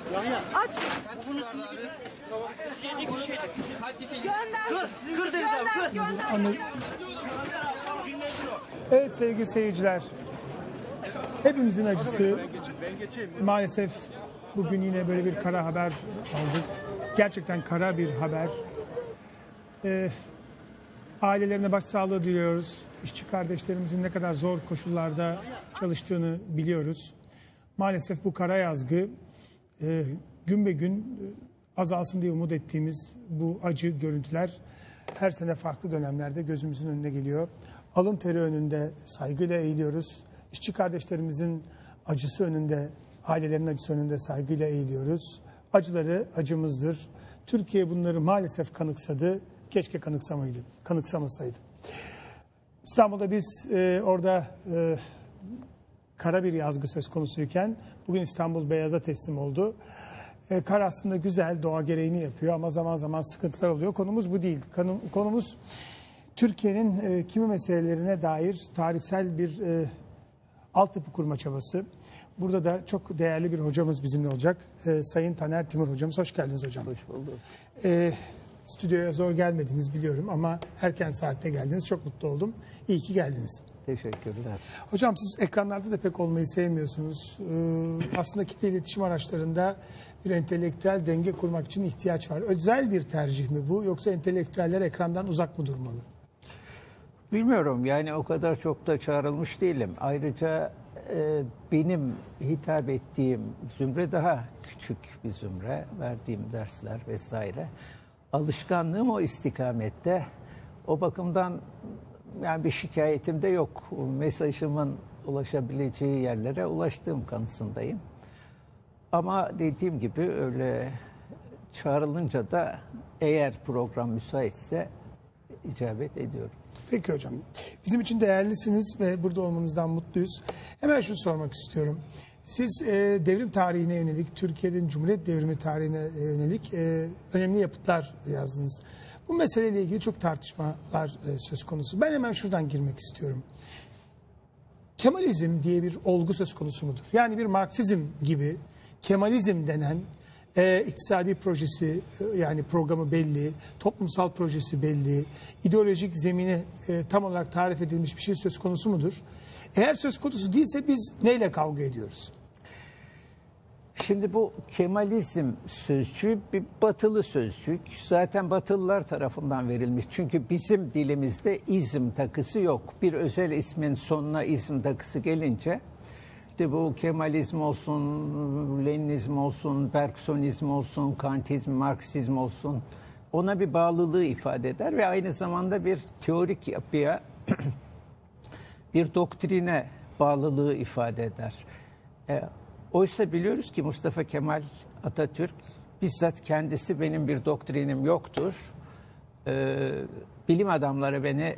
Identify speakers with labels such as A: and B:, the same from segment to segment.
A: Aç. Gönder.
B: Kır Deniz abi, kır.
A: Gönder.
C: Evet sevgili seyirciler, hepimizin acısı. Maalesef bugün yine böyle bir kara haber aldık. Gerçekten kara bir haber. Ailelerine başsağlığı diliyoruz. İşçi kardeşlerimizin ne kadar zor koşullarda çalıştığını biliyoruz. Maalesef bu kara yazgı gün be gün azalsın diye umut ettiğimiz bu acı görüntüler her sene farklı dönemlerde gözümüzün önüne geliyor. Alın teri önünde saygıyla eğiliyoruz. İşçi kardeşlerimizin acısı önünde, ailelerin acısı önünde saygıyla eğiliyoruz. Acıları acımızdır. Türkiye bunları maalesef kanıksadı. Keşke kanıksamasaydı. İstanbul'da biz orada kara bir yazgı söz konusuyken bugün İstanbul beyaza teslim oldu. Kar aslında güzel, doğa gereğini yapıyor ama zaman zaman sıkıntılar oluyor. Konumuz bu değil. Konumuz Türkiye'nin kimi meselelerine dair tarihsel bir altyapı kurma çabası. Burada da çok değerli bir hocamız bizimle olacak. Sayın Taner Timur hocamız. Hoş geldiniz hocam.
B: Hoş bulduk.
C: Stüdyoya zor gelmediniz biliyorum ama erken saatte geldiniz. Çok mutlu oldum. İyi ki geldiniz.
B: Teşekkürler.
C: Hocam siz ekranlarda da pek olmayı sevmiyorsunuz. Aslında kitle iletişim araçlarında bir entelektüel denge kurmak için ihtiyaç var. Özel bir tercih mi bu yoksa entelektüeller ekrandan uzak mı durmalı?
B: Bilmiyorum, yani o kadar çok da çağrılmış değilim. Ayrıca benim hitap ettiğim zümre daha küçük bir zümre. Verdiğim dersler vesaire. Alışkanlığım o istikamette. O bakımdan yani bir şikayetim de yok. Mesajımın ulaşabileceği yerlere ulaştığım kanısındayım. Ama dediğim gibi öyle çağrılınca da eğer program müsaitse icabet ediyorum.
C: Peki hocam. Bizim için değerlisiniz ve burada olmanızdan mutluyuz. Hemen şunu sormak istiyorum. Siz devrim tarihine yönelik, Türkiye'nin Cumhuriyet devrimi tarihine yönelik önemli yapıtlar yazdınız. Bu meseleyle ilgili çok tartışmalar söz konusu. Ben hemen şuradan girmek istiyorum. Kemalizm diye bir olgu söz konusu mudur? Yani bir Marksizm gibi Kemalizm denen iktisadi projesi yani programı belli, toplumsal projesi belli, ideolojik zemini tam olarak tarif edilmiş bir şey söz konusu mudur? Eğer söz konusu değilse biz neyle kavga ediyoruz?
B: Şimdi bu Kemalizm sözcüğü bir batılı sözcük. Zaten batılılar tarafından verilmiş. Çünkü bizim dilimizde izm takısı yok. Bir özel ismin sonuna izm takısı gelince işte bu Kemalizm olsun, Leninizm olsun, Bergsonizm olsun, Kantizm, Marksizm olsun ona bir bağlılığı ifade eder ve aynı zamanda bir teorik yapıya, bir doktrine bağlılığı ifade eder. Oysa biliyoruz ki Mustafa Kemal Atatürk bizzat kendisi benim bir doktrinim yoktur. Bilim adamları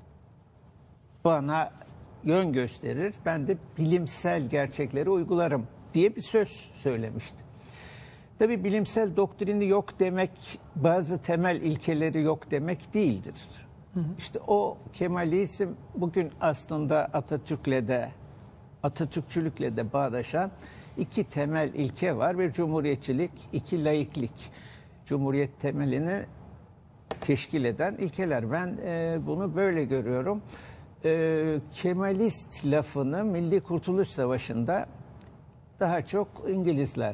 B: bana yön gösterir. Ben de bilimsel gerçekleri uygularım diye bir söz söylemişti. Tabii bilimsel doktrini yok demek bazı temel ilkeleri yok demek değildir. İşte o Kemalizm bugün aslında Atatürkçülükle de bağdaşan iki temel ilke var. Bir cumhuriyetçilik, iki laiklik. Cumhuriyet temelini teşkil eden ilkeler. Ben bunu böyle görüyorum. Kemalist lafını Milli Kurtuluş Savaşı'nda daha çok İngilizler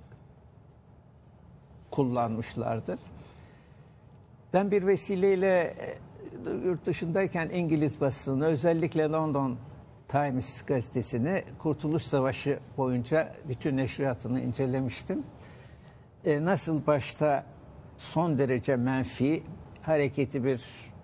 B: kullanmışlardır. Ben bir vesileyle yurt dışındayken İngiliz basını, özellikle London Times gazetesini Kurtuluş Savaşı boyunca bütün neşriyatını incelemiştim. Nasıl başta son derece menfi hareketi bir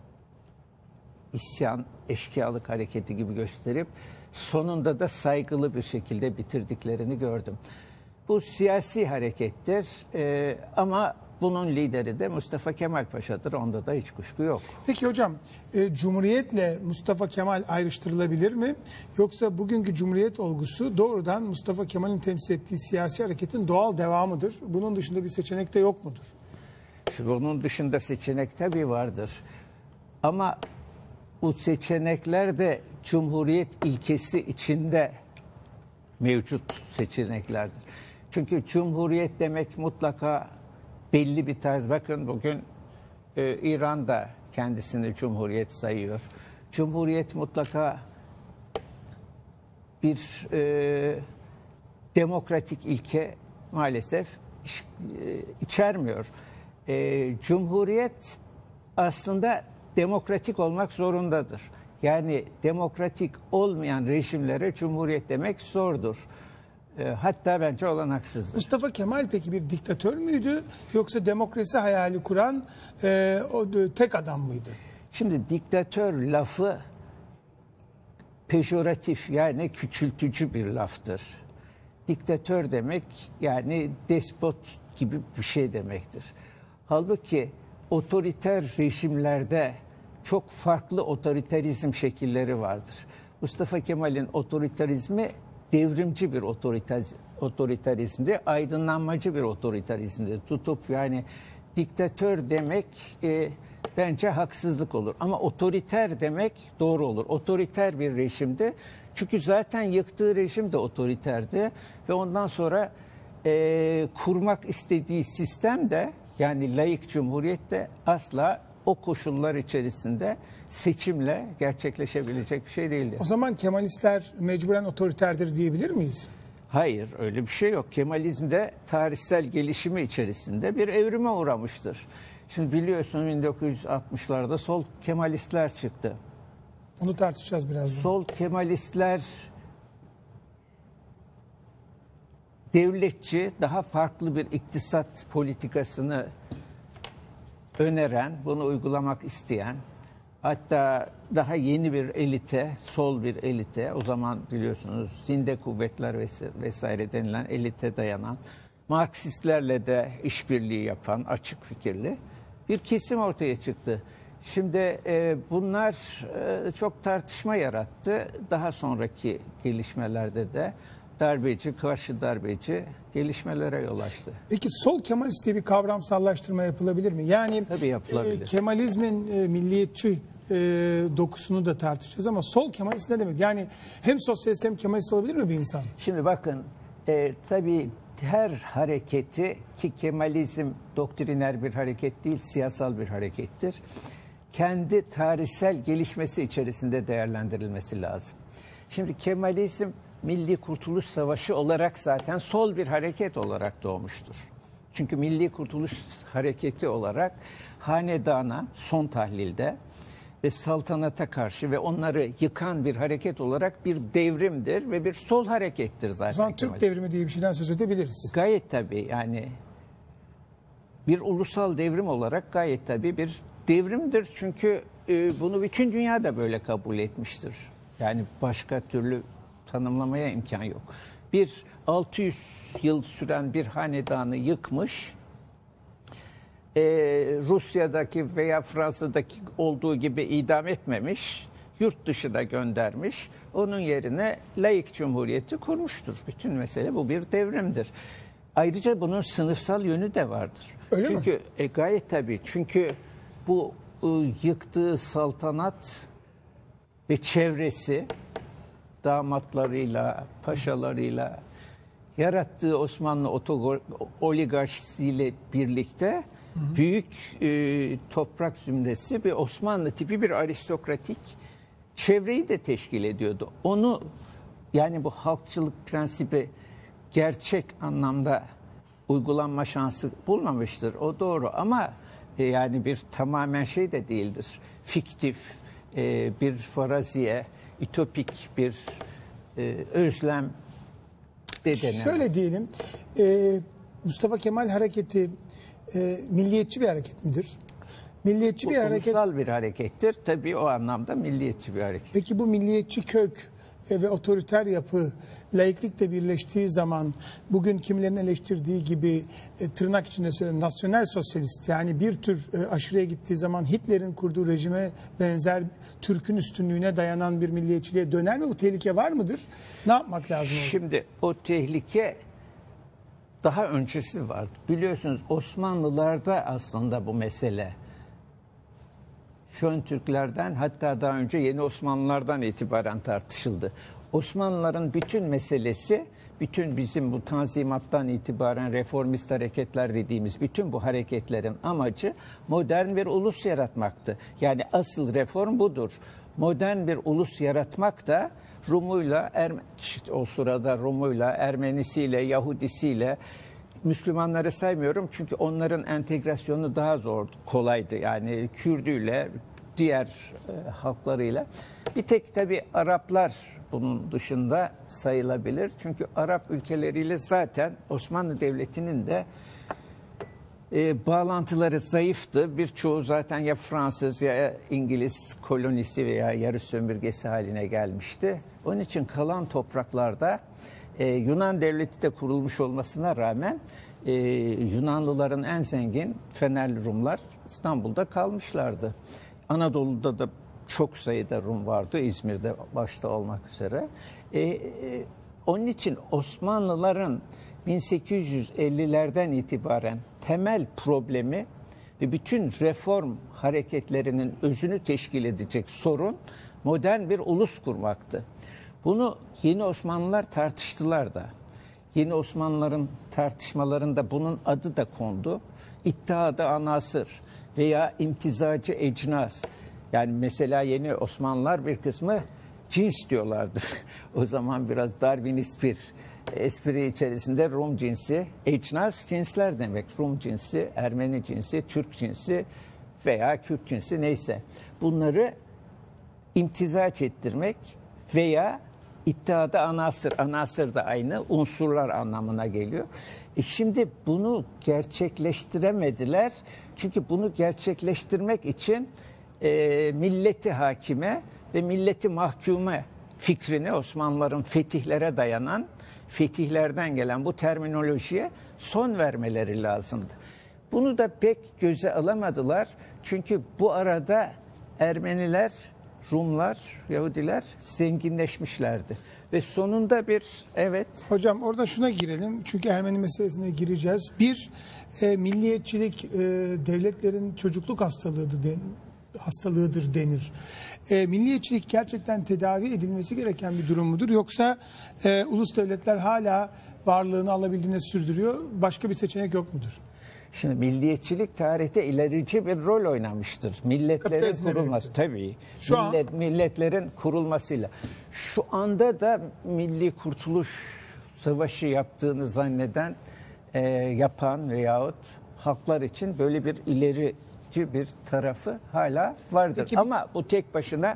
B: isyan, eşkıyalık hareketi gibi gösterip sonunda da saygılı bir şekilde bitirdiklerini gördüm. Bu siyasi harekettir ama bunun lideri de Mustafa Kemal Paşa'dır. Onda da hiç kuşku yok.
C: Peki hocam, Cumhuriyet'le Mustafa Kemal ayrıştırılabilir mi? Yoksa bugünkü Cumhuriyet olgusu doğrudan Mustafa Kemal'in temsil ettiği siyasi hareketin doğal devamıdır. Bunun dışında bir seçenek de yok mudur?
B: Şimdi bunun dışında seçenek tabii vardır. Ama bu seçenekler de Cumhuriyet ilkesi içinde mevcut seçeneklerdir. Çünkü cumhuriyet demek mutlaka belli bir tarz. Bakın bugün İran da kendisini cumhuriyet sayıyor. Cumhuriyet mutlaka bir demokratik ilke maalesef içermiyor. Cumhuriyet aslında demokratik olmak zorundadır. Yani demokratik olmayan rejimlere cumhuriyet demek zordur. Hatta bence olanaksızdır.
C: Mustafa Kemal peki bir diktatör müydü yoksa demokrasi hayali kuran o tek adam mıydı?
B: Şimdi diktatör lafı pejoratif, yani küçültücü bir laftır. Diktatör demek yani despot gibi bir şey demektir. Halbuki otoriter rejimlerde çok farklı otoriterizm şekilleri vardır. Mustafa Kemal'in otoriterizmi devrimci bir otoriterizmdi, aydınlanmacı bir otoriterizmdi. Tutup yani diktatör demek bence haksızlık olur. Ama otoriter demek doğru olur. Otoriter bir rejimdi. Çünkü zaten yıktığı rejim de otoriterdi. Ve ondan sonra kurmak istediği sistem de, yani laik cumhuriyet de asla o koşullar içerisinde seçimle gerçekleşebilecek bir şey değildi.
C: O zaman Kemalistler mecburen otoriterdir diyebilir miyiz?
B: Hayır, öyle bir şey yok. Kemalizm de tarihsel gelişimi içerisinde bir evrime uğramıştır. Şimdi biliyorsun 1960'larda sol Kemalistler çıktı.
C: Onu tartışacağız birazdan.
B: Sol Kemalistler devletçi, daha farklı bir iktisat politikasını öneren, bunu uygulamak isteyen, hatta daha yeni bir elite, sol bir elite, o zaman biliyorsunuz zinde kuvvetler vesaire denilen elite dayanan, Marksistlerle de işbirliği yapan, açık fikirli bir kesim ortaya çıktı. Şimdi bunlar çok tartışma yarattı. Daha sonraki gelişmelerde de darbeci, karşı darbeci gelişmelere yol açtı.
C: Peki sol Kemalist diye bir kavramsallaştırma yapılabilir mi? Yani
B: tabii yapılabilir.
C: Kemalizmin milliyetçi dokusunu da tartışacağız ama sol Kemalist ne demek? Yani hem sosyalist hem Kemalist olabilir mi bir insan?
B: Şimdi bakın tabii her hareketi, ki Kemalizm doktriner bir hareket değil, siyasal bir harekettir, kendi tarihsel gelişmesi içerisinde değerlendirilmesi lazım. Şimdi Kemalizm Milli Kurtuluş Savaşı olarak zaten sol bir hareket olarak doğmuştur. Çünkü Milli Kurtuluş Hareketi olarak hanedana son tahlilde ve saltanata karşı ve onları yıkan bir hareket olarak bir devrimdir ve bir sol harekettir zaten.
C: O zaman Türk devrimi diye bir şeyden söz edebiliriz.
B: Gayet tabii, yani bir ulusal devrim olarak gayet tabii bir devrimdir. Çünkü bunu bütün dünya da böyle kabul etmiştir. Yani başka türlü tanımlamaya imkan yok. Bir 600 yıl süren bir hanedanı yıkmış, Rusya'daki veya Fransa'daki olduğu gibi idam etmemiş, yurt dışına göndermiş, onun yerine laik cumhuriyeti kurmuştur. Bütün mesele bu bir devrimdir. Ayrıca bunun sınıfsal yönü de vardır.
C: Öyle
B: çünkü
C: mi?
B: Gayet tabii. Çünkü bu yıktığı saltanat ve çevresi, damatlarıyla, paşalarıyla, yarattığı Osmanlı oligarşisiyle birlikte büyük toprak zümresi bir Osmanlı tipi bir aristokratik çevreyi de teşkil ediyordu. Onu, yani bu halkçılık prensibi gerçek anlamda uygulanma şansı bulmamıştır. O doğru ama yani bir tamamen şey de değildir. Fiktif, bir faraziye, ütopik bir özlem de denemez.
C: Şöyle diyelim, Mustafa Kemal hareketi milliyetçi bir hareket midir? Milliyetçi bir hareket.
B: Ulusal bir harekettir. Tabii o anlamda milliyetçi bir hareket.
C: Peki bu milliyetçi kök ve otoriter yapı laiklikle birleştiği zaman bugün kimilerin eleştirdiği gibi tırnak içinde söylüyorum nasyonel sosyalist, yani bir tür aşırıya gittiği zaman Hitler'in kurduğu rejime benzer Türk'ün üstünlüğüne dayanan bir milliyetçiliğe döner mi? Bu tehlike var mıdır? Ne yapmak lazım?
B: Şimdi o tehlike daha öncesi vardı. Biliyorsunuz Osmanlılarda aslında bu mesele Şön Türklerden, hatta daha önce Yeni Osmanlılardan itibaren tartışıldı. Osmanlıların bütün meselesi bütün bizim bu Tanzimat'tan itibaren reformist hareketler dediğimiz bütün bu hareketlerin amacı modern bir ulus yaratmaktı. Yani asıl reform budur. Modern bir ulus yaratmak da Rumuyla, o sırada Rumuyla, Ermenisiyle, Yahudisiyle, Müslümanları saymıyorum çünkü onların entegrasyonu daha zor, kolaydı. Yani Kürdüyle, diğer halklarıyla. Bir tek tabii Araplar bunun dışında sayılabilir. Çünkü Arap ülkeleriyle zaten Osmanlı Devleti'nin de bağlantıları zayıftı. Birçoğu zaten ya Fransız ya İngiliz kolonisi veya yarı sömürgesi haline gelmişti. Onun için kalan topraklarda Yunan devleti de kurulmuş olmasına rağmen Yunanlıların en zengin Fenerli Rumlar İstanbul'da kalmışlardı. Anadolu'da da çok sayıda Rum vardı, İzmir'de başta olmak üzere. Onun için Osmanlıların 1850'lerden itibaren temel problemi ve bütün reform hareketlerinin özünü teşkil edecek sorun modern bir ulus kurmaktı. Bunu yeni Osmanlılar tartıştılar da. Yeni Osmanlıların tartışmalarında bunun adı da kondu. İttihat-ı Anasır veya imtizacı ecnas. Yani mesela yeni Osmanlılar bir kısmı cins diyorlardı. O zaman biraz Darwinist bir espri içerisinde Rum cinsi, ecnas cinsler demek. Rum cinsi, Ermeni cinsi, Türk cinsi veya Kürt cinsi neyse. Bunları imtizaç ettirmek veya İttihat-ı Anasır, anasır da aynı unsurlar anlamına geliyor. Şimdi bunu gerçekleştiremediler. Çünkü bunu gerçekleştirmek için milleti hakime ve milleti mahkume fikrini Osmanlıların fetihlere dayanan, fetihlerden gelen bu terminolojiye son vermeleri lazımdı. Bunu da pek göze alamadılar. Çünkü bu arada Ermeniler, Rumlar, Yahudiler zenginleşmişlerdi. Ve sonunda evet.
C: Hocam orada şuna girelim. Çünkü Ermeni meselesine gireceğiz. Bir, milliyetçilik devletlerin çocukluk hastalığıdır denir. Milliyetçilik gerçekten tedavi edilmesi gereken bir durum mudur? Yoksa ulus devletler hala varlığını alabildiğine sürdürüyor. Başka bir seçenek yok mudur?
B: Şimdi milliyetçilik tarihte ilerici bir rol oynamıştır. Milletlerin kurulması tabii. Milletlerin kurulmasıyla. Şu anda da Milli Kurtuluş Savaşı yaptığını zanneden, yapan veyahut halklar için böyle bir ilerici bir tarafı hala vardır. Peki, ama bu tek başına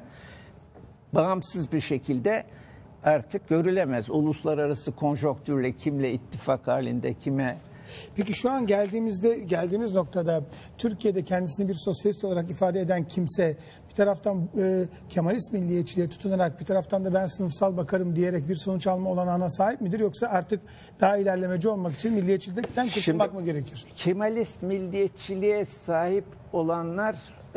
B: bağımsız bir şekilde artık görülemez. Uluslararası konjonktürle kimle ittifak halinde, kime...
C: Peki şu an geldiğimiz noktada Türkiye'de kendisini bir sosyalist olarak ifade eden kimse bir taraftan Kemalist milliyetçiliğe tutunarak bir taraftan da ben sınıfsal bakarım diyerek bir sonuç alma olanağına sahip midir? Yoksa artık daha ilerlemeci olmak için milliyetçilikten kurtulmak mı gerekir?
B: Kemalist milliyetçiliğe sahip olanlar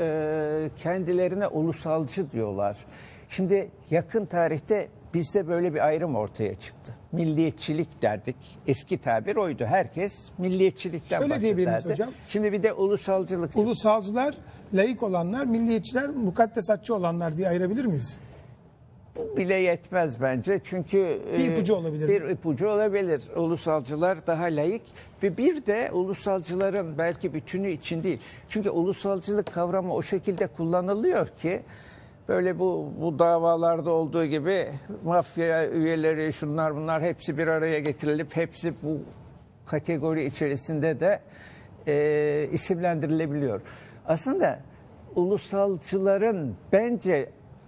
B: kendilerine ulusalcı diyorlar. Şimdi yakın tarihte bizde böyle bir ayrım ortaya çıktı. Milliyetçilik derdik. Eski tabir oydu. Herkes milliyetçilikten bahsederdi. Şöyle diyebiliriz hocam. Şimdi bir de ulusalcılık.
C: Ulusalcılar, laik olanlar, milliyetçiler, mukaddesatçı olanlar diye ayırabilir miyiz?
B: Bu bile yetmez bence. Çünkü
C: bir ipucu olabilir.
B: Bir ipucu olabilir. Ulusalcılar daha laik ve bir de ulusalcıların belki bütünü için değil. Çünkü ulusalcılık kavramı o şekilde kullanılıyor ki böyle bu davalarda olduğu gibi mafya üyeleri, şunlar bunlar hepsi bir araya getirilip hepsi bu kategori içerisinde de isimlendirilebiliyor. Aslında ulusalcıların bence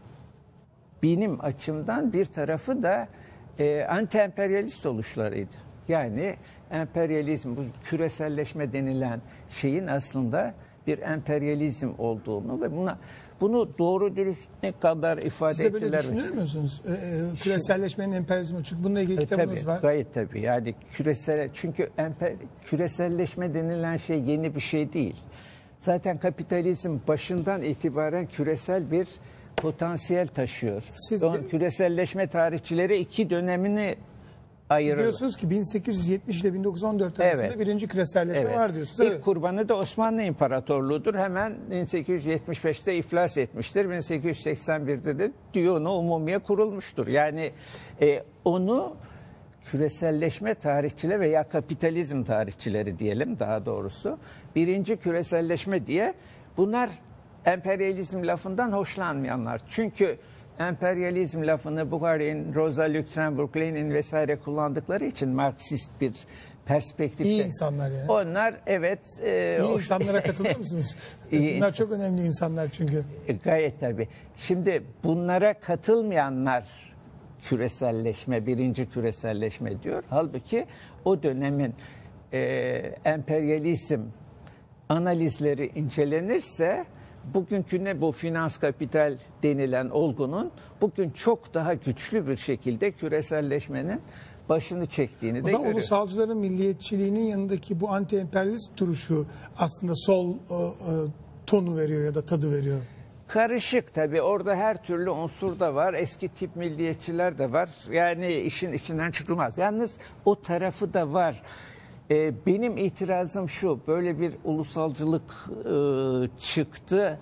B: benim açımdan bir tarafı da anti-emperyalist oluşlarıydı. Yani emperyalizm, bu küreselleşme denilen şeyin aslında bir emperyalizm olduğunu ve bunu doğru dürüst ne kadar ifade ettiler.
C: Siz de böyle düşünür müsünüz? Küreselleşmenin emperyalizmi. Çünkü bununla ilgili kitabınız
B: tabii,
C: var.
B: Gayet tabii. Yani çünkü küreselleşme denilen şey yeni bir şey değil. Zaten kapitalizm başından itibaren küresel bir potansiyel taşıyor. Küreselleşme tarihçileri iki dönemini ayırır.
C: Siz diyorsunuz ki 1870 ile 1914 arasında birinci küreselleşme var diyorsunuz.
B: İlk kurbanı da Osmanlı İmparatorluğu'dur. Hemen 1875'te iflas etmiştir. 1881'de de Diyonu Umumiye kurulmuştur. Yani onu küreselleşme tarihçileri veya kapitalizm tarihçileri diyelim daha doğrusu. Birinci küreselleşme diye bunlar emperyalizm lafından hoşlanmayanlar. Çünkü emperyalizm lafını Bukharin, Rosa Luxemburg, Lenin vesaire kullandıkları için Marksist bir perspektifte.
C: İyi insanlar yani.
B: Onlar evet.
C: İyi insanlara katılır mısınız? Bunlar çok önemli insanlar çünkü.
B: Gayet tabii. Şimdi bunlara katılmayanlar küreselleşme, birinci küreselleşme diyor. Halbuki o dönemin emperyalizm analizleri incelenirse bugünkü bu finans kapital denilen olgunun bugün çok daha güçlü bir şekilde küreselleşmenin başını çektiğini de
C: görüyoruz. O zaman
B: görüyoruz.
C: ulusalcıların milliyetçiliğinin yanındaki bu anti-emperyalist duruşu aslında sol tonu veriyor ya da tadı veriyor.
B: Karışık tabii. Orada her türlü unsur da var. Eski tip milliyetçiler de var. Yani işin içinden çıkılmaz. Yalnız o tarafı da var. Benim itirazım şu. Böyle bir ulusalcılık çıktı.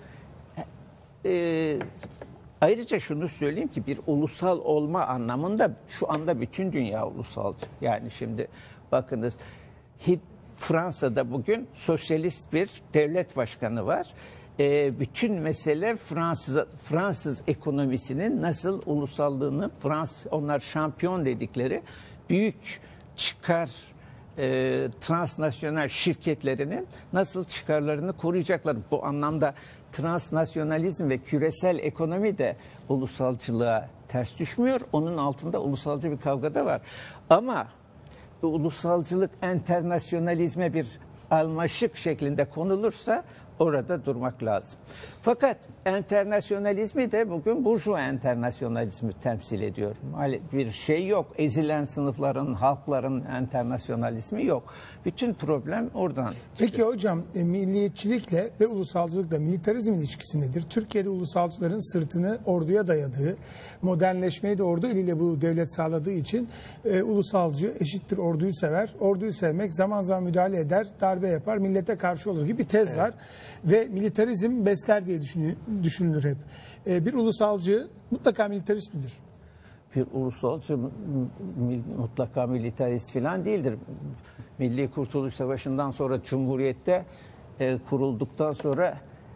B: Ayrıca şunu söyleyeyim ki bir ulusal olma anlamında şu anda bütün dünya ulusalcı. Yani şimdi bakınız Fransa'da bugün sosyalist bir devlet başkanı var. Bütün mesele Fransız ekonomisinin nasıl ulusallığını, onlar şampiyon dedikleri büyük çıkar transnasyonel şirketlerinin nasıl çıkarlarını koruyacaklar. Bu anlamda transnasyonalizm ve küresel ekonomi de ulusalcılığa ters düşmüyor. Onun altında ulusalcı bir kavga da var. Ama ulusalcılık enternasyonalizme bir almaşık şeklinde konulursa orada durmak lazım. Fakat enternasyonalizmi de bugün burjuva enternasyonalizmi temsil ediyor. Bir şey yok. Ezilen sınıfların, halkların enternasyonalizmi yok. Bütün problem oradan.
C: Peki hocam milliyetçilikle ve ulusalcılıkla militarizm ilişkisi nedir? Türkiye'de ulusalcıların sırtını orduya dayadığı, modernleşmeyi de ordu eliyle bu devlet sağladığı için ulusalcı eşittir orduyu sever. Orduyu sevmek zaman zaman müdahale eder, darbe yapar, millete karşı olur gibi bir tez var. Ve militarizm besler diye düşünülür hep. Bir ulusalcı mutlaka militarist midir?
B: Bir ulusalcı mutlaka militarist falan değildir. Milli Kurtuluş Savaşı'ndan sonra Cumhuriyet'te kurulduktan sonra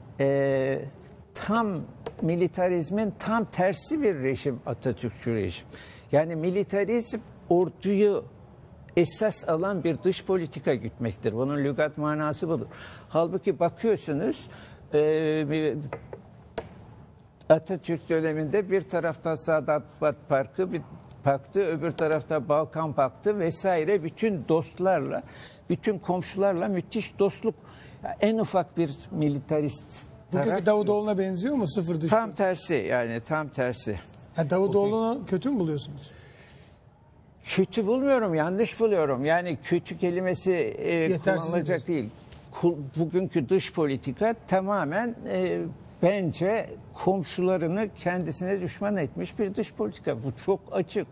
B: tam militarizmin tam tersi bir rejim Atatürkçü rejim. Yani militarizm orduyu esas alan bir dış politika gütmektir. Bunun lügat manası budur. Halbuki bakıyorsunuz Atatürk döneminde bir tarafta Sadat Paktı, öbür tarafta Balkan Paktı vesaire bütün dostlarla, bütün komşularla müthiş dostluk. En ufak bir militarist
C: Bugünkü Davutoğlu'na benziyor mu sıfır dış?
B: Tam tersi yani tam tersi.
C: Davutoğlu'nu kötü mü buluyorsunuz?
B: Kötü bulmuyorum, yanlış buluyorum. Yani kötü kelimesi kullanılacak değil. Bugünkü dış politika tamamen bence komşularını kendisine düşman etmiş bir dış politika. Bu çok açık.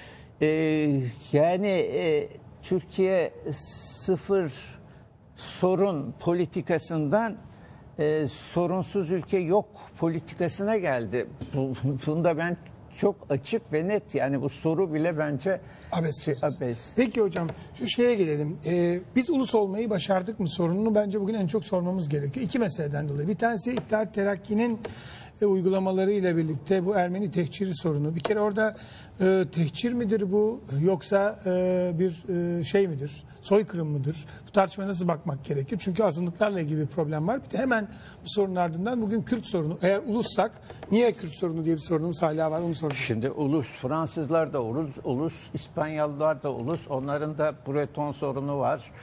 B: Türkiye sıfır sorun politikasından sorunsuz ülke yok politikasına geldi. Bunda ben çok açık ve net, yani bu soru bile bence abes.
C: Peki hocam şu şeye gelelim. Biz ulus olmayı başardık mı sorununu bence bugün en çok sormamız gerekiyor. İki meseleden dolayı. Bir tanesi İttihat Terakki'nin uygulamaları ile birlikte bu Ermeni tehciri sorunu. Bir kere orada tehcir midir bu yoksa bir şey midir? Soykırım mıdır? Bu tartışmaya nasıl bakmak gerekir? Çünkü azınlıklarla ilgili bir problem var. Bir de hemen bu sorunun ardından bugün Kürt sorunu. Eğer ulussak niye Kürt sorunu diye bir sorunumuz hala var, onu soracağım.
B: Şimdi ulus, Fransızlar da ulus, İspanyollar da ulus. Onların da Breton sorunu var.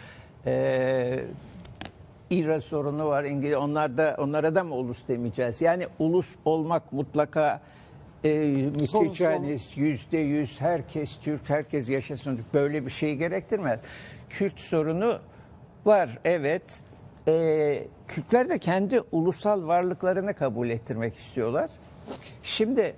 B: İra sorunu var. Onlara da mı ulus demeyeceğiz? Yani ulus olmak mutlaka mütecanis, %100 herkes Türk, herkes yaşasın. Böyle bir şey gerektirmez. Kürt sorunu var, evet. Kürtler de kendi ulusal varlıklarını kabul ettirmek istiyorlar. Şimdi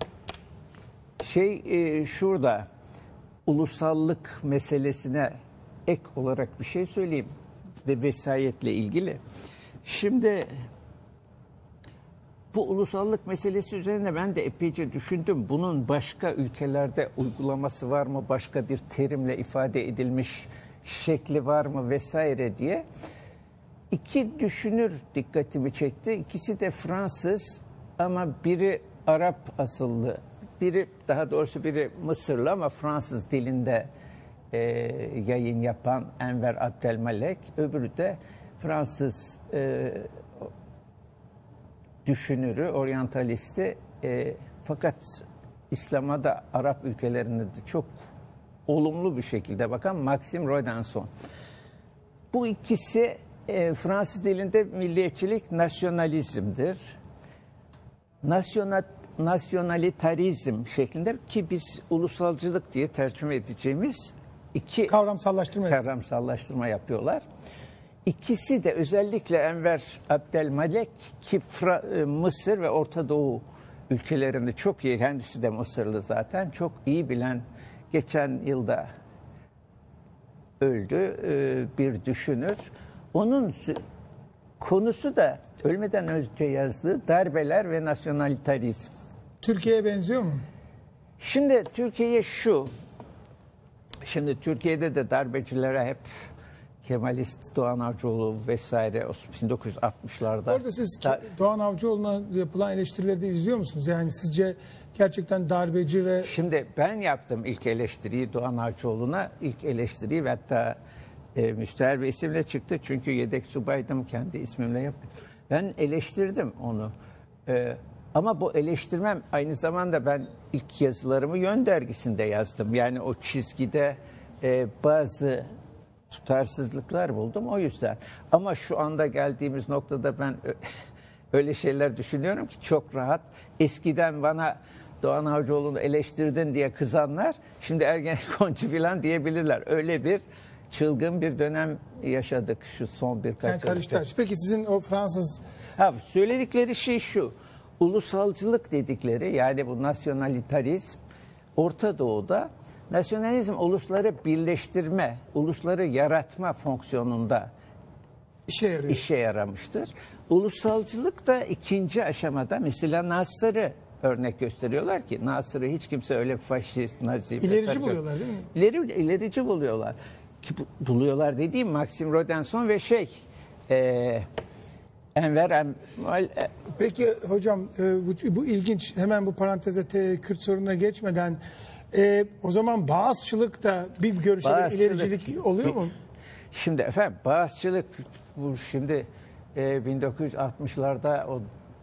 B: şurada ulusallık meselesine ek olarak bir şey söyleyeyim ve vesayetle ilgili. Şimdi bu ulusallık meselesi üzerine ben de epeyce düşündüm. Bunun başka ülkelerde uygulaması var mı? Başka bir terimle ifade edilmiş şekli var mı vesaire diye. İki düşünür dikkatimi çekti. İkisi de Fransız ama biri Arap asıllı. Daha doğrusu biri Mısırlı ama Fransız dilinde yayın yapan Enver Abdelmalek. Öbürü de Fransız düşünürü, oryantalisti. Fakat İslam'a da Arap ülkelerinde de çok olumlu bir şekilde bakan Maxime Rodinson. Bu ikisi Fransız dilinde milliyetçilik nasyonalizmdir. Nasyonalitarizm şeklinde ki biz ulusalcılık diye tercüme edeceğimiz iki kavramsallaştırma yapıyorlar. İkisi de özellikle Enver Abdelmalek ki Mısır ve Orta Doğu ülkelerinde çok iyi, kendisi de Mısırlı zaten, çok iyi bilen, geçen yılda öldü bir düşünür. Onun konusu da ölmeden önce yazdığı darbeler ve nasyonalitarizm.
C: Türkiye'ye benziyor mu?
B: Şimdi Türkiye'ye Şimdi Türkiye'de de darbecilere hep Kemalist Doğan Avcıoğlu vesaire 1960'larda.
C: Orada siz Doğan Avcıoğlu'na yapılan eleştirileri de izliyor musunuz? Yani sizce gerçekten darbeci ve...
B: Şimdi ben yaptım ilk eleştiriyi Doğan Avcıoğlu'na. İlk eleştiriyi ve hatta müstehar bir isimle çıktı. Çünkü yedek subaydım, kendi ismimle yaptım. Ben eleştirdim onu. Ama bu eleştirmem aynı zamanda ben ilk yazılarımı Yön Dergisi'nde yazdım. Yani o çizgide bazı tutarsızlıklar buldum o yüzden. Ama şu anda geldiğimiz noktada ben öyle şeyler düşünüyorum ki çok rahat. Eskiden bana Doğan Avcıoğlu'nu eleştirdin diye kızanlar şimdi Ergenekoncu falan diyebilirler. Öyle bir çılgın bir dönem yaşadık şu son birkaç yıl.
C: Peki sizin o Fransız...
B: Söyledikleri şey şu. Ulusalcılık dedikleri, yani bu nasyonalitarizm Orta Doğu'da nasyonalizm ulusları birleştirme, ulusları yaratma fonksiyonunda işe yaramıştır. Ulusalcılık da ikinci aşamada mesela Nasır'ı örnek gösteriyorlar ki Nasır'ı hiç kimse öyle faşist, nazi...
C: İlerici buluyorlar değil mi?
B: İlerici buluyorlar. Ki buluyorlar dediğim Maxime Rodinson ve Enver.
C: Peki hocam bu ilginç. Hemen bu paranteze Kürt sorununa geçmeden o zaman Bağızçılık da bir görüşe ilericilik oluyor mu?
B: Şimdi efendim Bağızçılık bu şimdi 1960'larda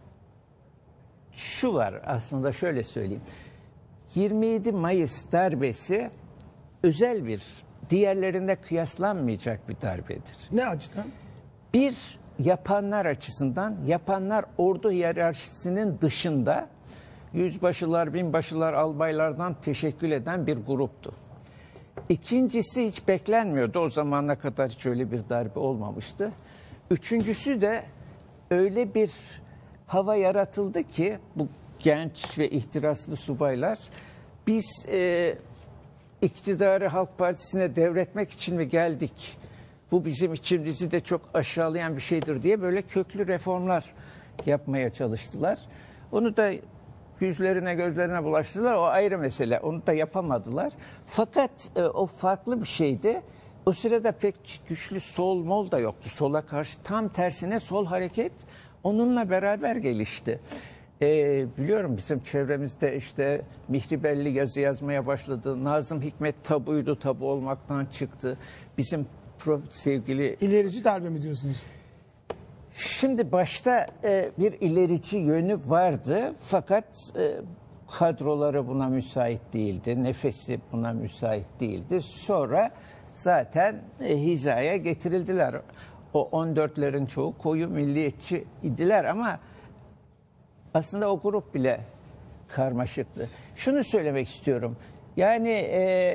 B: şu var aslında şöyle söyleyeyim. 27 Mayıs darbesi özel bir, diğerlerinde kıyaslanmayacak bir darbedir.
C: Ne açıdan?
B: Bir, yapanlar açısından, yapanlar ordu hiyerarşisinin dışında yüzbaşılar, binbaşılar, albaylardan teşekkül eden bir gruptu. İkincisi hiç beklenmiyordu. O zamana kadar hiç öyle bir darbe olmamıştı. Üçüncüsü de öyle bir hava yaratıldı ki bu genç ve ihtiraslı subaylar biz iktidarı Halk Partisi'ne devretmek için mi geldik? Bu bizim içimizi de çok aşağılayan bir şeydir diye böyle köklü reformlar yapmaya çalıştılar. Onu da yüzlerine gözlerine bulaştırdılar. O ayrı mesele. Onu da yapamadılar. Fakat o farklı bir şeydi. O sırada pek güçlü sol mol da yoktu. Sola karşı tam tersine sol hareket onunla beraber gelişti. Biliyorum bizim çevremizde işte Mihri Belli yazı yazmaya başladı. Nazım Hikmet tabuydu, tabu olmaktan çıktı. Bizim sevgili...
C: İlerici darbe mi diyorsunuz?
B: Şimdi başta bir ilerici yönü vardı fakat kadroları buna müsait değildi, nefesi buna müsait değildi. Sonra zaten hizaya getirildiler. O 14'lerin çoğu koyu milliyetçi idiler ama aslında o grup bile karmaşıktı. Şunu söylemek istiyorum. Yani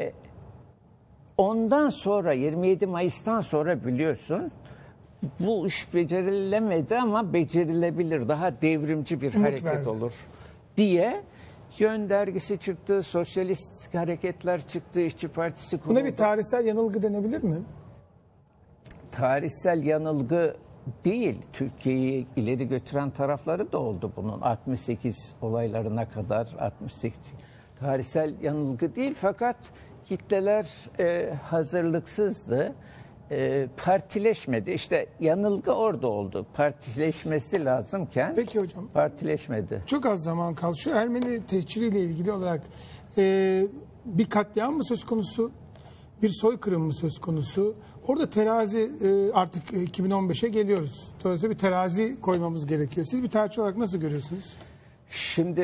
B: ondan sonra 27 Mayıs'tan sonra biliyorsun bu iş becerilemedi ama becerilebilir. Daha devrimci bir hareket olur diye Yön Dergisi çıktı, sosyalist hareketler çıktı, İşçi Partisi kuruldu.
C: Buna bir tarihsel yanılgı denebilir mi?
B: Tarihsel yanılgı değil. Türkiye'yi ileri götüren tarafları da oldu bunun. 68 olaylarına kadar 68 tarihsel yanılgı değil, fakat kitleler hazırlıksızdı. Partileşmedi. İşte yanılgı orada oldu. Partileşmesi lazımken
C: Peki hocam,
B: partileşmedi.
C: çok az zaman kaldı. Şu Ermeni tehciriyle ilgili olarak bir katliam mı söz konusu? Bir soykırım mı söz konusu? Orada terazi, artık 2015'e geliyoruz. Dolayısıyla bir terazi koymamız gerekiyor. Siz bir tarihçi olarak nasıl görüyorsunuz?
B: Şimdi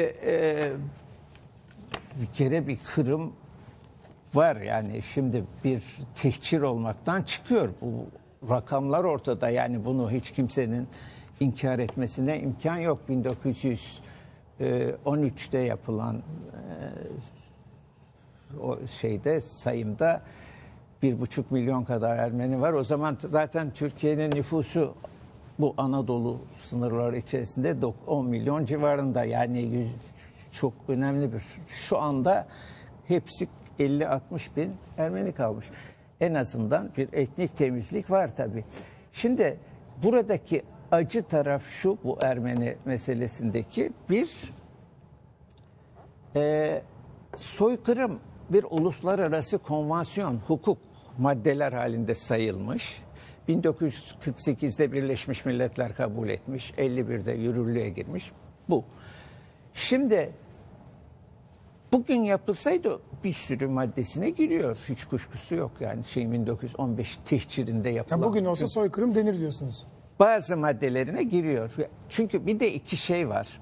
B: bir kere bir kırım var, yani şimdi bir tehcir olmaktan çıkıyor. Bu rakamlar ortada, yani bunu hiç kimsenin inkar etmesine imkan yok. 1913'te yapılan o sayımda 1,5 milyon kadar Ermeni var. O zaman zaten Türkiye'nin nüfusu bu Anadolu sınırları içerisinde 10 milyon civarında, yani çok önemli bir. Şu anda hepsi 50-60 bin Ermeni kalmış. En azından bir etnik temizlik var tabii. Şimdi buradaki acı taraf şu, bu Ermeni meselesindeki bir soykırım, bir uluslararası konvansiyon, hukuk maddeler halinde sayılmış. 1948'de Birleşmiş Milletler kabul etmiş, 51'de yürürlüğe girmiş bu. Şimdi bugün yapılsaydı bir sürü maddesine giriyor. Hiç kuşkusu yok, yani 1915 tehcirinde yapılan.
C: Ya bugün olsa soykırım denir diyorsunuz.
B: Bazı maddelerine giriyor. Çünkü bir de iki şey var.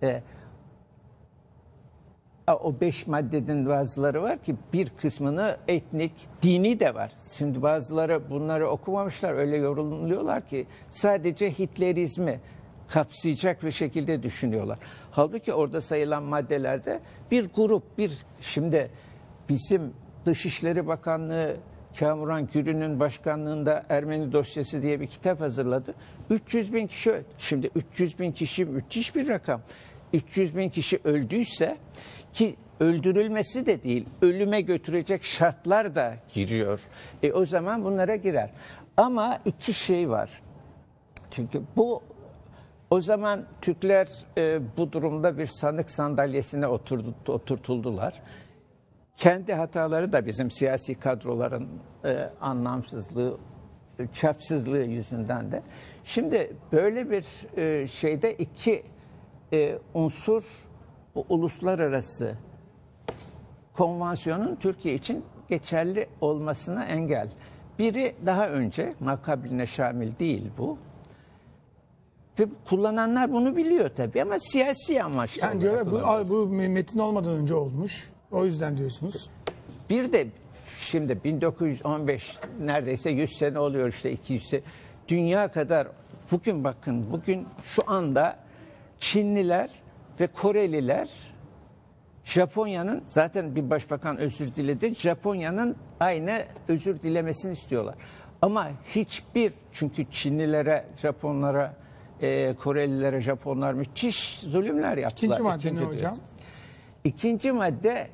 B: O 5 maddenin bazıları var ki bir kısmını etnik, dini de var. Şimdi bazıları bunları okumamışlar, öyle yorumluyorlar ki sadece Hitlerizmi kapsayacak bir şekilde düşünüyorlar. Halbuki orada sayılan maddelerde bir grup, şimdi bizim Dışişleri Bakanlığı Kamuran Gürü'nün başkanlığında Ermeni dosyası diye bir kitap hazırladı. 300 bin kişi, şimdi 300 bin kişi müthiş bir rakam. 300 bin kişi öldüyse, ki öldürülmesi de değil, ölüme götürecek şartlar da giriyor. O zaman bunlara girer. Ama iki şey var. Çünkü o zaman Türkler bu durumda bir sanık sandalyesine oturtuldular. Kendi hataları da bizim siyasi kadroların anlamsızlığı, çapsızlığı yüzünden de. Şimdi böyle bir şeyde iki unsur, bu uluslararası konvansiyonun Türkiye için geçerli olmasına engel. Biri daha önce, makabline şamil değil bu. Ve kullananlar bunu biliyor tabii, ama siyasi amaçlı.
C: Yani diyorlar bu metin olmadan önce olmuş. O yüzden diyorsunuz.
B: Bir de şimdi 1915 neredeyse 100 sene oluyor, işte 200 sene. Dünya kadar bugün şu anda Çinliler ve Koreliler Japonya'nın, zaten bir başbakan özür diledi, Japonya'nın aynı özür dilemesini istiyorlar. Ama çünkü Çinlilere, Japonlara, Korelilere, Japonlar müthiş zulümler yaptılar.
C: İkinci madde ne hocam?
B: İkinci madde,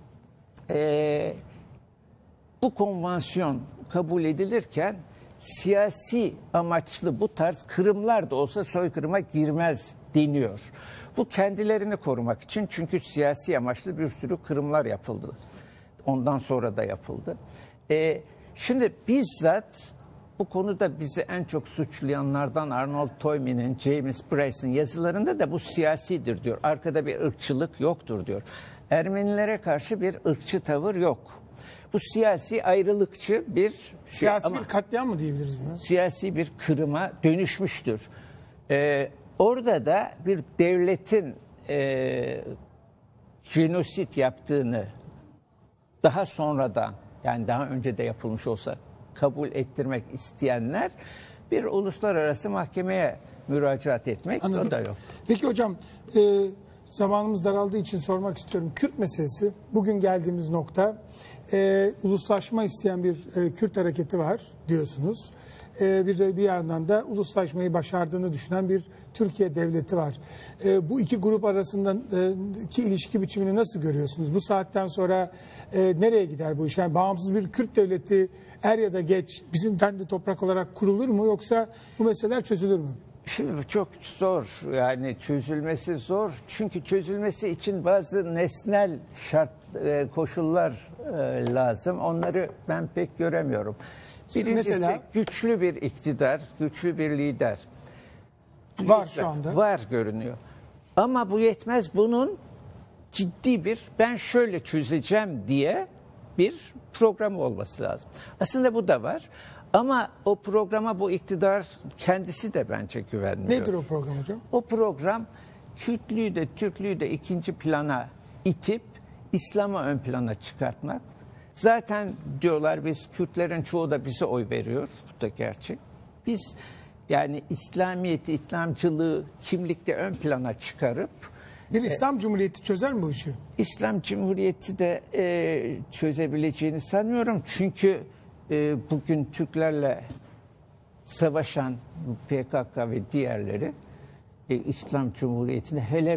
B: bu konvansiyon kabul edilirken siyasi amaçlı bu tarz kırımlar da olsa soykırıma girmez deniyor. Bu kendilerini korumak için, çünkü siyasi amaçlı bir sürü kırımlar yapıldı. Ondan sonra da yapıldı. Şimdi bizzat bu konuda bizi en çok suçlayanlardan Arnold Toynbee'nin, James Bryce'ın yazılarında da bu siyasidir diyor. Arkada bir ırkçılık yoktur diyor. Ermenilere karşı bir ırkçı tavır yok. Bu siyasi ayrılıkçı bir
C: siyasi bir katliam mı diyebiliriz buna? Siyasi
B: bir kırıma dönüşmüştür. Orada da bir devletin jenosit yaptığını daha sonradan, yani daha önce de yapılmış olsa kabul ettirmek isteyenler bir uluslararası mahkemeye müracaat etmek. Anladım. O da yok.
C: Peki hocam, Zamanımız daraldığı için sormak istiyorum. Kürt meselesi, bugün geldiğimiz nokta, uluslaşma isteyen bir Kürt hareketi var diyorsunuz. Bir yandan da uluslaşmayı başardığını düşünen bir Türkiye devleti var. Bu iki grup arasındaki ilişki biçimini nasıl görüyorsunuz? Bu saatten sonra nereye gider bu iş? Yani bağımsız bir Kürt devleti er ya da geç bizim kendi toprak olarak kurulur mu, yoksa bu meseleler çözülür mü?
B: Şimdi bu çok zor, yani çözülmesi zor, çünkü çözülmesi için bazı nesnel koşullar lazım. Onları ben pek göremiyorum. Birincisi
C: mesela,
B: güçlü bir iktidar, güçlü bir lider.
C: Var şu anda.
B: Var görünüyor. Ama bu yetmez. Bunun ciddi bir, ben şöyle çözeceğim diye bir program olması lazım. Aslında bu da var. Ama o programa bu iktidar kendisi de bence güvenmiyor.
C: Nedir o program hocam?
B: O program Kürtlüğü de Türklüğü de ikinci plana itip İslam'ı ön plana çıkartmak. Zaten diyorlar biz Kürtlerin çoğu da bize oy veriyor. Bu da gerçek. Biz yani İslamiyet'i, İslamcılığı kimlikte ön plana çıkarıp
C: Bir İslam Cumhuriyeti çözer mi bu işi?
B: İslam Cumhuriyeti de çözebileceğini sanmıyorum. Çünkü bugün Türklerle savaşan PKK ve diğerleri İslam Cumhuriyeti'ne, hele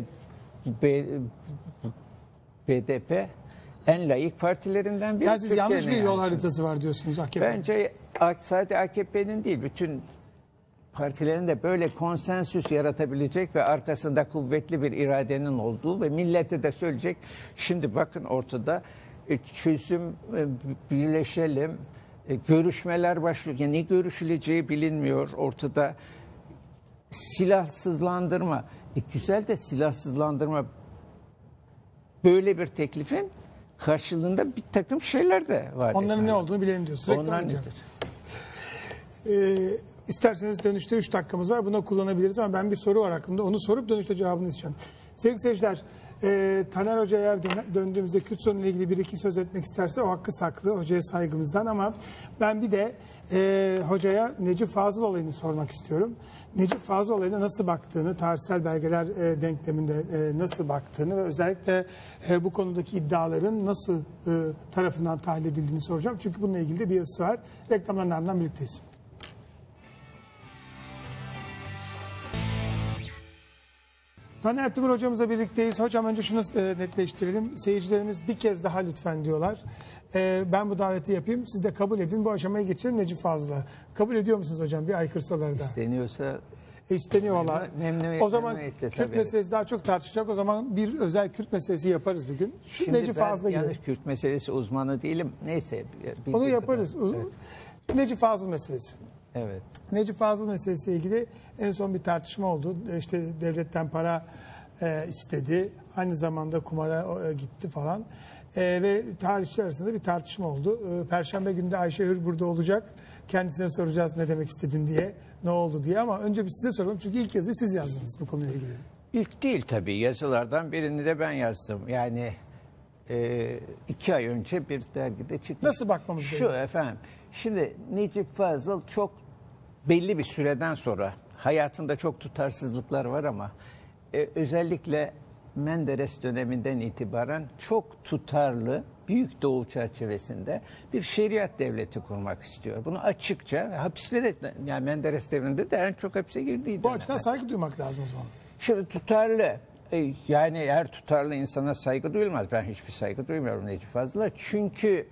B: BDP en layık partilerinden biri.
C: Yani siz yanlış bir
B: Türkiye'nin
C: yol
B: yani.
C: haritası var diyorsunuz AKP.
B: Bence sadece AKP'nin değil, bütün partilerin de böyle konsensüs yaratabilecek ve arkasında kuvvetli bir iradenin olduğu ve millete de söyleyecek. Şimdi bakın ortada çözüm, birleşelim, görüşmeler başlıyor. Yani ne görüşüleceği bilinmiyor ortada. Silahsızlandırma. Güzel de silahsızlandırma, böyle bir teklifin karşılığında bir takım şeyler de var.
C: Onların ne olduğunu bilelim diyorsunuz.
B: Onlar nedir?
C: İsterseniz dönüşte 3 dakikamız var. Bunu kullanabiliriz ama ben bir soru var aklımda. Onu sorup dönüşte cevabını isteyeceğim. Sevgili seyirciler, Taner Hoca eğer döndüğümüzde Kürt sorunu ile ilgili bir iki söz etmek isterse o hakkı saklı. Hocaya saygımızdan, ama ben bir de hocaya Necip Fazıl olayını sormak istiyorum. Necip Fazıl olayına nasıl baktığını, tarihsel belgeler denkleminde nasıl baktığını ve özellikle bu konudaki iddiaların nasıl tarafından tahlil edildiğini soracağım. Çünkü bununla ilgili de bir yazısı var. Reklamların ardından birlikteyiz. Taner Timur hocamızla birlikteyiz. Hocam önce şunu netleştirelim. Seyircilerimiz bir kez daha lütfen diyorlar. Ben bu daveti yapayım. Siz de kabul edin. Bu aşamayı geçelim Necip Fazıl'a. Kabul ediyor musunuz hocam bir aykırı soruları da?
B: İsteniyorsa
C: İsteniyor valla. O zaman Kürt
B: tabii.
C: meselesi daha çok tartışacak. O zaman bir özel Kürt meselesi yaparız bir gün.
B: Şimdi
C: Necip
B: ben
C: Fazıl'a
B: yalnız
C: gidelim.
B: Kürt meselesi uzmanı değilim. Neyse.
C: Onu yaparız.
B: Evet.
C: Necip Fazıl meselesi.
B: Evet.
C: Necip Fazıl meselesiyle ilgili en son bir tartışma oldu. İşte devletten para istedi. Aynı zamanda kumara gitti falan. Ve tarihçiler arasında bir tartışma oldu. Perşembe günü de Ayşe Hür burada olacak. Kendisine soracağız ne demek istedin diye, ne oldu diye, ama önce bir size soralım. Çünkü ilk yazıyı siz yazdınız bu konuyla ilgili.
B: İlk değil tabii. Yazılardan birini de ben yazdım. Yani 2 ay önce bir dergide çıktı.
C: Nasıl bakmamız
B: gerekiyor? Şu efendim. Şimdi Necip Fazıl çok belli bir süreden sonra, hayatında çok tutarsızlıklar var ama özellikle Menderes döneminden itibaren çok tutarlı, Büyük Doğu çerçevesinde bir şeriat devleti kurmak istiyor. Bunu açıkça hapislere, yani Menderes devrinde de en çok hapse girdiği
C: Bu açıdan saygı duymak lazım o zaman.
B: Şimdi tutarlı, yani eğer tutarlı insana saygı duyulmaz. Ben hiçbir saygı duymuyorum Necip Fazıl'a. Çünkü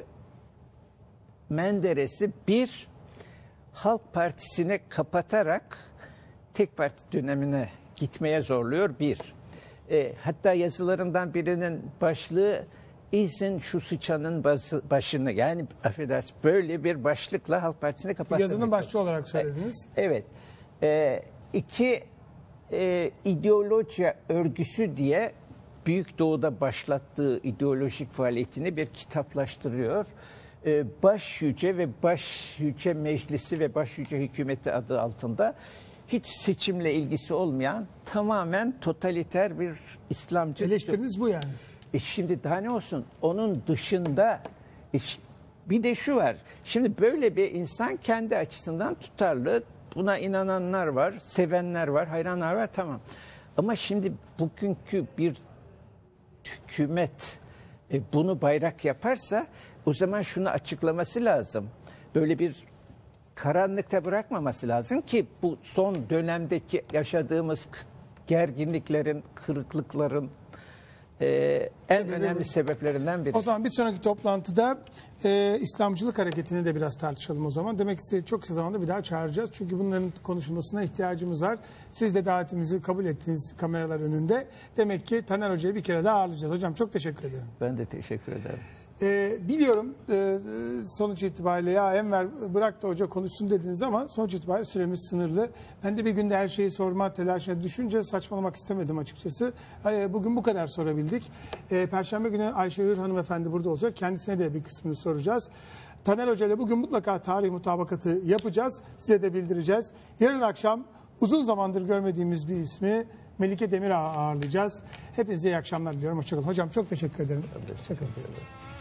B: Menderes'i bir Halk Partisi'ne kapatarak tek parti dönemine gitmeye zorluyor bir. Hatta yazılarından birinin başlığı İzin şu sıçanın başını, yani affedersin, böyle bir başlıkla Halk Partisi'ne kapatmak.
C: Yazının başlığı olarak söylediniz.
B: Evet. İki ideoloji örgüsü diye Büyük Doğu'da başlattığı ideolojik faaliyetini bir kitaplaştırıyor. Baş Yüce ve Baş Yüce Meclisi ve Baş Yüce Hükümeti adı altında hiç seçimle ilgisi olmayan tamamen totaliter bir İslamcı.
C: Eleştiriniz bu yani.
B: Şimdi daha ne olsun? Onun dışında bir de şu var. Şimdi böyle bir insan kendi açısından tutarlı. Buna inananlar var, sevenler var, hayranlar var, tamam. Ama şimdi bugünkü bir hükümet bunu bayrak yaparsa o zaman şunu açıklaması lazım. Böyle bir karanlıkta bırakmaması lazım ki bu son dönemdeki yaşadığımız gerginliklerin, kırıklıkların en önemli sebeplerinden biri.
C: O zaman bir sonraki toplantıda İslamcılık hareketini de biraz tartışalım o zaman. Demek ki sizi çok kısa zamanda bir daha çağıracağız. Çünkü bunların konuşulmasına ihtiyacımız var. Siz de davetimizi kabul ettiniz kameralar önünde. Demek ki Taner Hoca'yı bir kere daha ağırlayacağız. Hocam çok teşekkür ederim.
B: Ben de teşekkür ederim.
C: Biliyorum sonuç itibariyle ya Enver bırak da hoca konuşsun dediniz ama sonuç itibariyle süremiz sınırlı. Ben de bir günde her şeyi sorma telaşına düşünce saçmalamak istemedim açıkçası. Bugün bu kadar sorabildik. Perşembe günü Ayşe Hür hanımefendi burada olacak. Kendisine de bir kısmını soracağız. Taner Hoca ile bugün mutlaka tarih mutabakatı yapacağız. Size de bildireceğiz. Yarın akşam uzun zamandır görmediğimiz bir ismi Melike Demirağ'ı ağırlayacağız. Hepinize iyi akşamlar diliyorum. Hoşçakalın. Hocam çok teşekkür ederim. Hoşçakalın.